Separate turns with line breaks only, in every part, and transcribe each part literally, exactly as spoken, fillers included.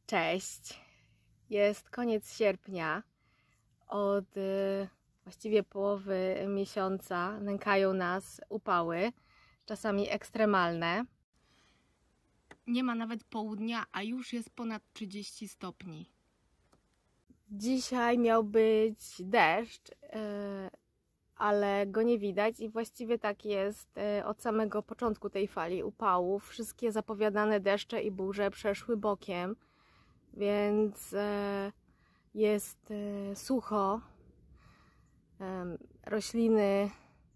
Cześć! Jest koniec sierpnia. Od y, właściwie połowy miesiąca nękają nas upały, czasami ekstremalne. Nie ma nawet południa, a już jest ponad trzydzieści stopni. Dzisiaj miał być deszcz, y, ale go nie widać i właściwie tak jest y, od samego początku tej fali upałów. Wszystkie zapowiadane deszcze i burze przeszły bokiem. Więc e, jest e, sucho, e, rośliny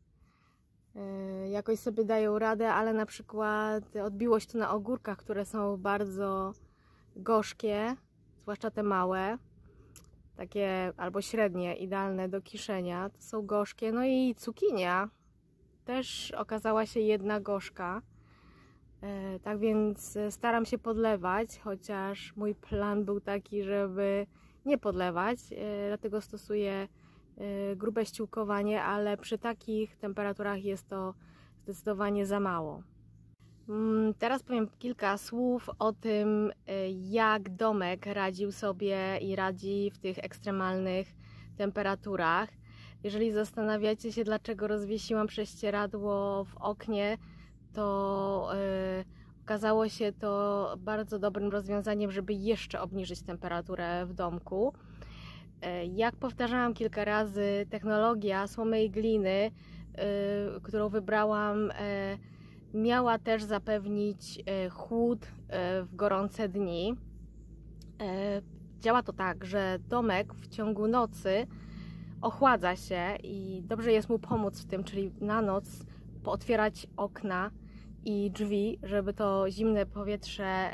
e, jakoś sobie dają radę, ale na przykład odbiło się to na ogórkach, które są bardzo gorzkie, zwłaszcza te małe, takie albo średnie, idealne do kiszenia, to są gorzkie. No i cukinia też okazała się jedna gorzka. Tak więc staram się podlewać, chociaż mój plan był taki, żeby nie podlewać, dlatego stosuję grube ściółkowanie, ale przy takich temperaturach jest to zdecydowanie za mało. Teraz powiem kilka słów o tym, jak domek radził sobie i radzi w tych ekstremalnych temperaturach. Jeżeli zastanawiacie się, dlaczego rozwiesiłam prześcieradło w oknie, to yy, okazało się to bardzo dobrym rozwiązaniem, żeby jeszcze obniżyć temperaturę w domku. Yy, jak powtarzałam kilka razy, technologia słomy i gliny, yy, którą wybrałam, yy, miała też zapewnić yy, chłód yy, w gorące dni. Yy, działa to tak, że domek w ciągu nocy ochładza się i dobrze jest mu pomóc w tym, czyli na noc pootwierać okna i drzwi, żeby to zimne powietrze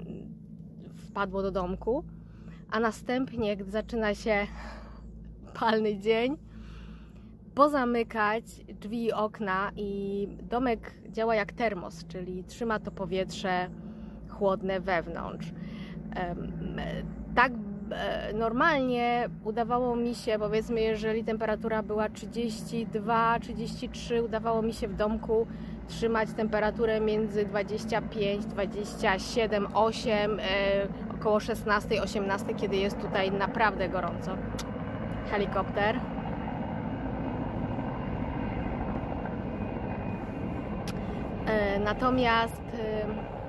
wpadło do domku, a następnie, gdy zaczyna się palny dzień, pozamykać drzwi i okna i domek działa jak termos, czyli trzyma to powietrze chłodne wewnątrz. Tak normalnie udawało mi się, powiedzmy, jeżeli temperatura była trzydzieści dwa trzydzieści trzy, udawało mi się w domku trzymać temperaturę między dwadzieścia pięć dwadzieścia siedem osiem, e, około szesnaście osiemnaście, kiedy jest tutaj naprawdę gorąco. Helikopter. E, natomiast e,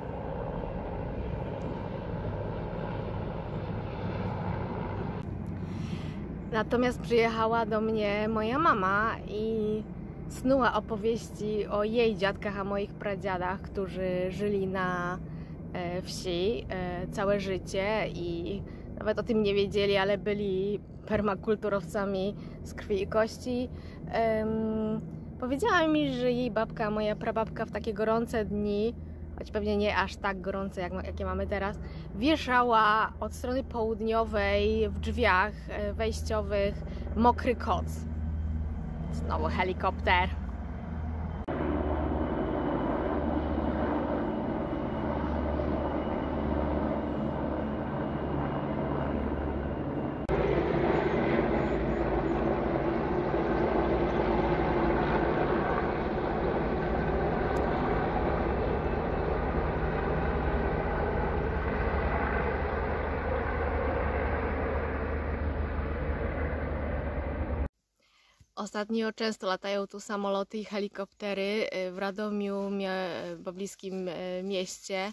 Natomiast przyjechała do mnie moja mama i snuła opowieści o jej dziadkach, a moich pradziadach, którzy żyli na wsi całe życie i nawet o tym nie wiedzieli, ale byli permakulturowcami z krwi i kości. Um, powiedziała mi, że jej babka, moja prababka w takie gorące dni, choć pewnie nie aż tak gorące, jak, jakie mamy teraz, wieszała od strony południowej w drzwiach wejściowych mokry koc. Znowu helikopter. Ostatnio często latają tu samoloty i helikoptery. W Radomiu, w pobliskim mieście,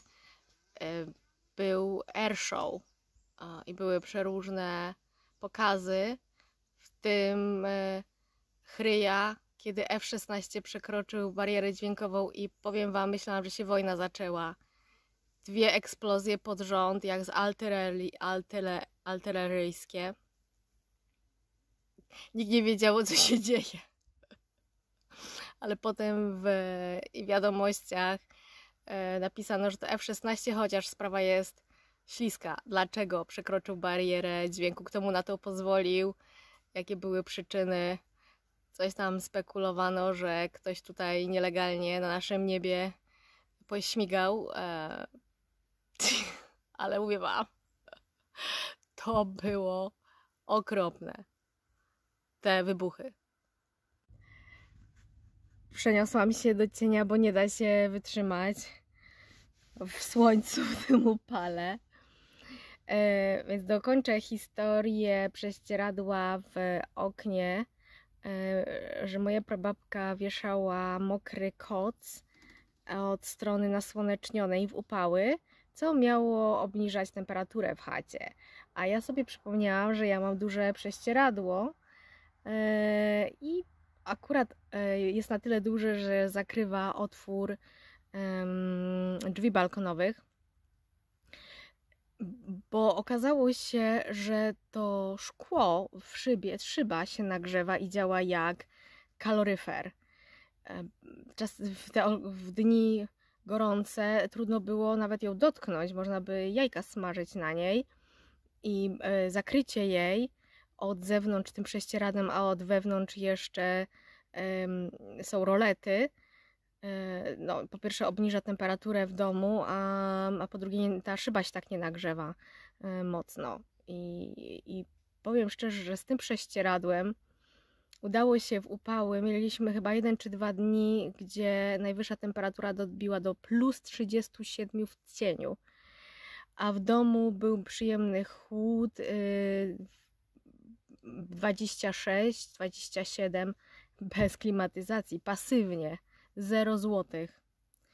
był airshow i były przeróżne pokazy, w tym chryja, kiedy F szesnaście przekroczył barierę dźwiękową i powiem wam, myślałam, że się wojna zaczęła. Dwie eksplozje pod rząd, jak z artyleryjskie. Nikt nie wiedział, co się dzieje. Ale potem w wiadomościach napisano, że to F szesnaście, chociaż sprawa jest śliska. Dlaczego przekroczył barierę dźwięku? Kto mu na to pozwolił? Jakie były przyczyny? Coś tam spekulowano, że ktoś tutaj nielegalnie na naszym niebie pośmigał. Ale mówię wam, to było okropne. Te wybuchy. Przeniosłam się do cienia, bo nie da się wytrzymać w słońcu, w tym upale. Więc dokończę historię prześcieradła w oknie, że moja prababka wieszała mokry koc od strony nasłonecznionej w upały, co miało obniżać temperaturę w chacie. A ja sobie przypomniałam, że ja mam duże prześcieradło i akurat jest na tyle duże, że zakrywa otwór drzwi balkonowych, bo okazało się, że to szkło w szybie, szyba się nagrzewa i działa jak kaloryfer. Czas, w, te, w dni gorące trudno było nawet ją dotknąć, można by jajka smażyć na niej i e, zakrycie jej od zewnątrz tym prześcieradłem, a od wewnątrz jeszcze e, są rolety. E, no, po pierwsze obniża temperaturę w domu, a, a po drugie ta szyba się tak nie nagrzewa e, mocno. I, I powiem szczerze, że z tym prześcieradłem udało się w upały, mieliśmy chyba jeden czy dwa dni, gdzie najwyższa temperatura dobiła do plus trzydziestu siedmiu w cieniu, a w domu był przyjemny chłód yy, dwadzieścia sześć dwadzieścia siedem bez klimatyzacji, pasywnie, zero złotych.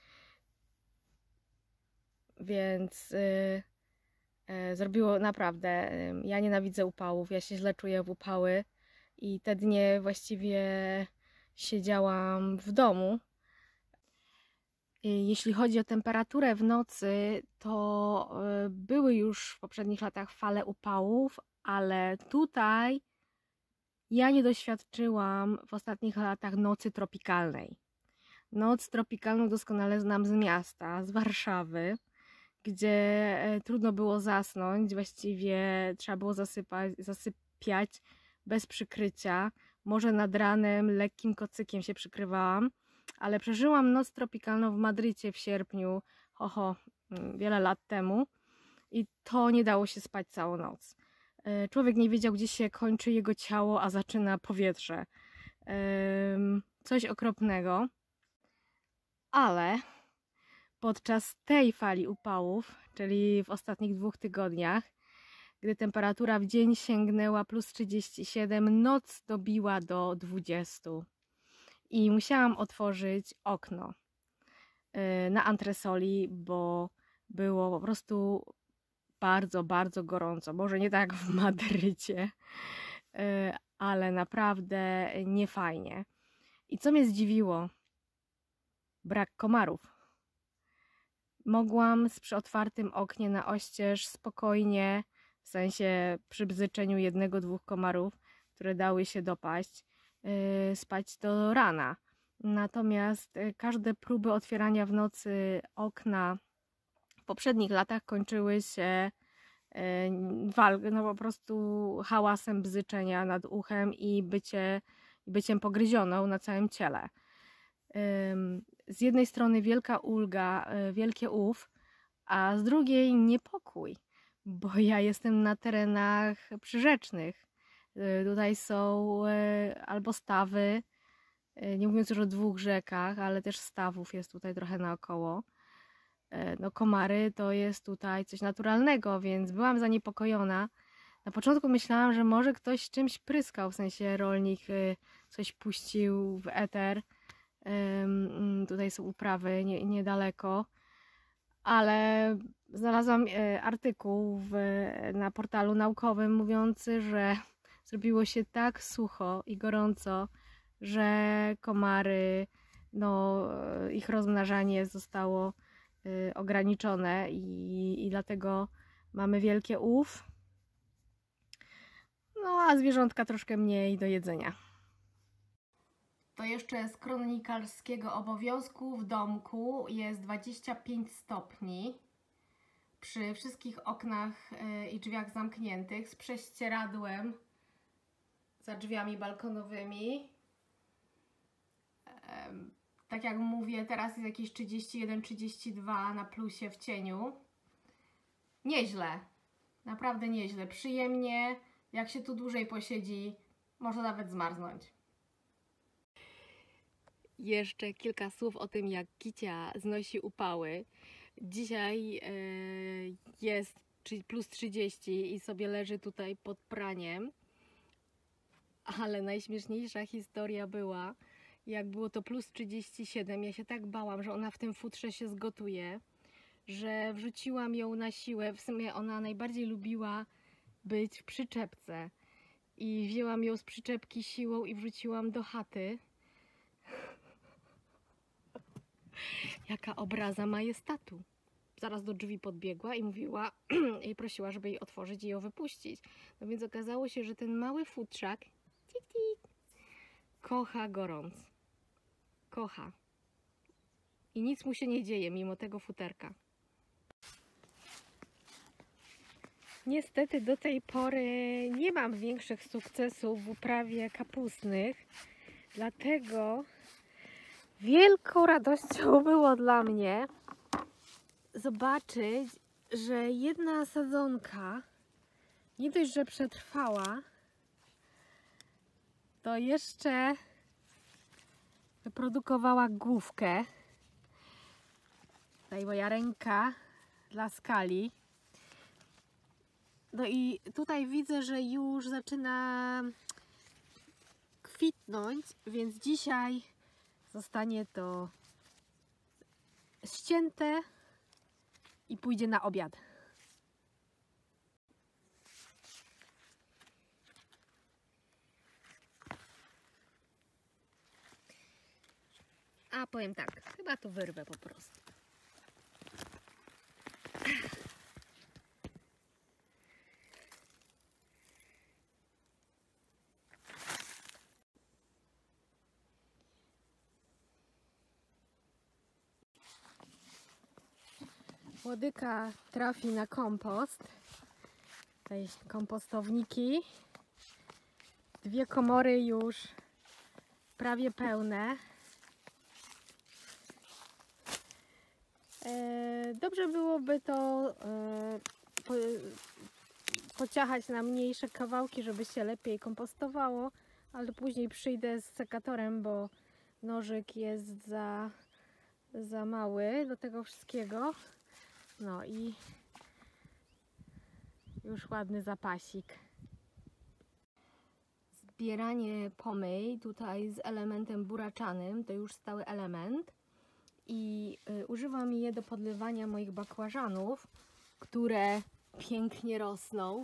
Więc yy, yy, zrobiło naprawdę, yy, ja nienawidzę upałów, ja się źle czuję w upały. I te dnie właściwie siedziałam w domu. Jeśli chodzi o temperaturę w nocy, to były już w poprzednich latach fale upałów, ale tutaj ja nie doświadczyłam w ostatnich latach nocy tropikalnej. Noc tropikalną doskonale znam z miasta, z Warszawy, gdzie trudno było zasnąć, właściwie trzeba było zasypać, zasypiać bez przykrycia, może nad ranem lekkim kocykiem się przykrywałam, ale przeżyłam noc tropikalną w Madrycie w sierpniu, oho, wiele lat temu i to nie dało się spać całą noc. Człowiek nie wiedział, gdzie się kończy jego ciało, a zaczyna powietrze. Coś okropnego, ale podczas tej fali upałów, czyli w ostatnich dwóch tygodniach, gdy temperatura w dzień sięgnęła plus trzydzieści siedem, noc dobiła do dwudziestu i musiałam otworzyć okno na antresoli, bo było po prostu bardzo, bardzo gorąco. Może nie tak jak w Madrycie, ale naprawdę niefajnie. I co mnie zdziwiło? Brak komarów. Mogłam przy otwartym oknie na oścież spokojnie, w sensie przy bzyczeniu jednego, dwóch komarów, które dały się dopaść, yy, spać do rana. Natomiast yy, każde próby otwierania w nocy okna w poprzednich latach kończyły się yy, walk, no po prostu hałasem bzyczenia nad uchem i bycie, byciem pogryzioną na całym ciele. Yy, z jednej strony wielka ulga, yy, wielkie ów, a z drugiej niepokój, bo ja jestem na terenach przyrzecznych. Tutaj są albo stawy, nie mówiąc już o dwóch rzekach, ale też stawów jest tutaj trochę naokoło. No komary to jest tutaj coś naturalnego, więc byłam zaniepokojona. Na początku myślałam, że może ktoś czymś pryskał, w sensie rolnik coś puścił w eter. Tutaj są uprawy nie, niedaleko. Ale znalazłam artykuł w, na portalu naukowym mówiący, że zrobiło się tak sucho i gorąco, że komary, no, ich rozmnażanie zostało y, ograniczone i, i dlatego mamy wielkie ów. No a zwierzątka troszkę mniej do jedzenia. To jeszcze z kronikarskiego obowiązku w domku jest dwadzieścia pięć stopni przy wszystkich oknach i drzwiach zamkniętych z prześcieradłem za drzwiami balkonowymi. Tak jak mówię, teraz jest jakieś trzydzieści jeden trzydzieści dwa na plusie w cieniu. Nieźle, naprawdę nieźle, przyjemnie, jak się tu dłużej posiedzi, można nawet zmarznąć. Jeszcze kilka słów o tym, jak Kicia znosi upały. Dzisiaj yy, jest plus trzydzieści i sobie leży tutaj pod praniem. Ale najśmieszniejsza historia była, jak było to plus trzydzieści siedem. Ja się tak bałam, że ona w tym futrze się zgotuje, że wrzuciłam ją na siłę. W sumie ona najbardziej lubiła być w przyczepce. I wzięłam ją z przyczepki siłą i wrzuciłam do chaty. Jaka obraza majestatu. Zaraz do drzwi podbiegła i mówiła, i prosiła, żeby jej otworzyć i ją wypuścić. No więc okazało się, że ten mały futrzak tik, tik, kocha gorąc. Kocha. I nic mu się nie dzieje mimo tego futerka. Niestety do tej pory nie mam większych sukcesów w uprawie kapustnych, dlatego wielką radością było dla mnie zobaczyć, że jedna sadzonka nie dość, że przetrwała, to jeszcze wyprodukowała główkę. Tutaj moja ręka dla skali. No i tutaj widzę, że już zaczyna kwitnąć, więc dzisiaj zostanie to ścięte i pójdzie na obiad. A powiem tak, chyba to wyrwę po prostu. Łodyga trafi na kompost. Tutaj kompostowniki. Dwie komory już prawie pełne. Dobrze byłoby to po, pociachać na mniejsze kawałki, żeby się lepiej kompostowało, ale później przyjdę z sekatorem, bo nożyk jest za, za mały do tego wszystkiego. No i już ładny zapasik. Zbieranie pomyj tutaj z elementem buraczanym, to już stały element. I y, używam je do podlewania moich bakłażanów, które pięknie rosną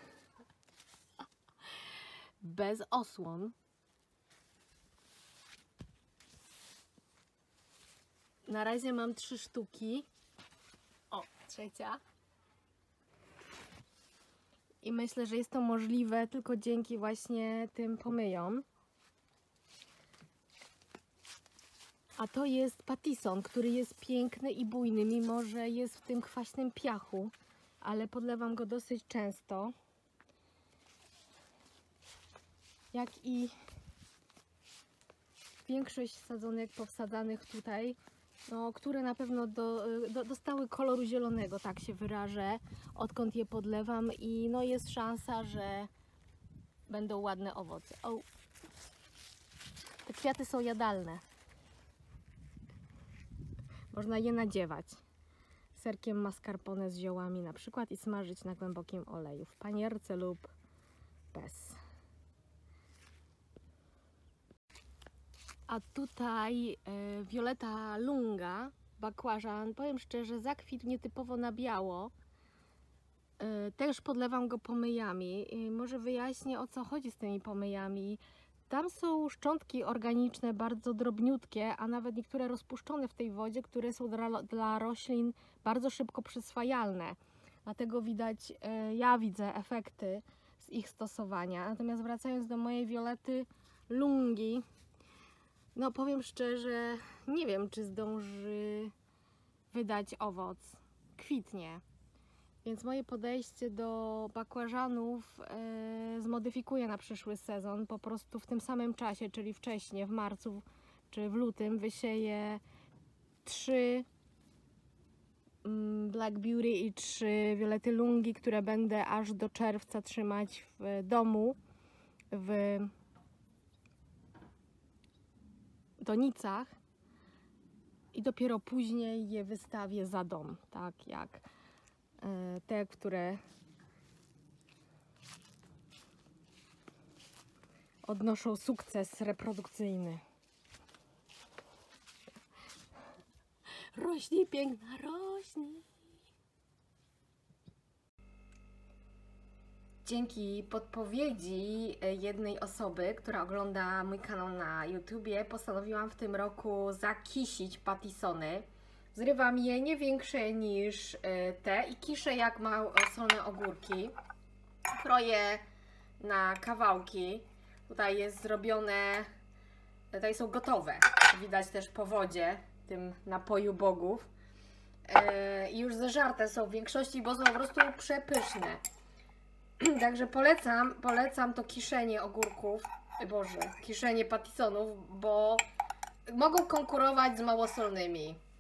bez osłon. Na razie mam trzy sztuki. O, trzecia. I myślę, że jest to możliwe tylko dzięki właśnie tym pomyjom. A to jest patison, który jest piękny i bujny, mimo że jest w tym kwaśnym piachu, ale podlewam go dosyć często. Jak i większość sadzonek powsadzanych tutaj, no, które na pewno do, do, dostały koloru zielonego, tak się wyrażę, odkąd je podlewam i no jest szansa, że będą ładne owoce. O, te kwiaty są jadalne. Można je nadziewać serkiem mascarpone z ziołami na przykład i smażyć na głębokim oleju w panierce lub bez. A tutaj y, Violeta lunga, bakłażan, powiem szczerze, zakwitł nietypowo na biało. Y, też podlewam go pomyjami. Y, może wyjaśnię, o co chodzi z tymi pomyjami. Tam są szczątki organiczne, bardzo drobniutkie, a nawet niektóre rozpuszczone w tej wodzie, które są dla, dla roślin bardzo szybko przyswajalne. Dlatego widać, y, ja widzę efekty z ich stosowania. Natomiast wracając do mojej Violety lungi, no powiem szczerze, nie wiem, czy zdąży wydać owoc. Kwitnie. Więc moje podejście do bakłażanów e, zmodyfikuję na przyszły sezon. Po prostu w tym samym czasie, czyli wcześniej, w marcu czy w lutym, wysieję trzy mm, Black Beauty i trzy Violety lungi, które będę aż do czerwca trzymać w domu, w donicach i dopiero później je wystawię za dom, tak jak te, które odnoszą sukces reprodukcyjny. Rośnij, piękna, rośnij. Dzięki podpowiedzi jednej osoby, która ogląda mój kanał na YouTubie, postanowiłam w tym roku zakisić patisony. Zrywam je nie większe niż te i kiszę jak małosolne ogórki. Kroję na kawałki. Tutaj jest zrobione, tutaj są gotowe. Widać też po wodzie, tym napoju bogów. I już zeżarte są w większości, bo są po prostu przepyszne. Także polecam, polecam to kiszenie ogórków, boże, kiszenie patisonów, bo mogą konkurować z małosolnymi.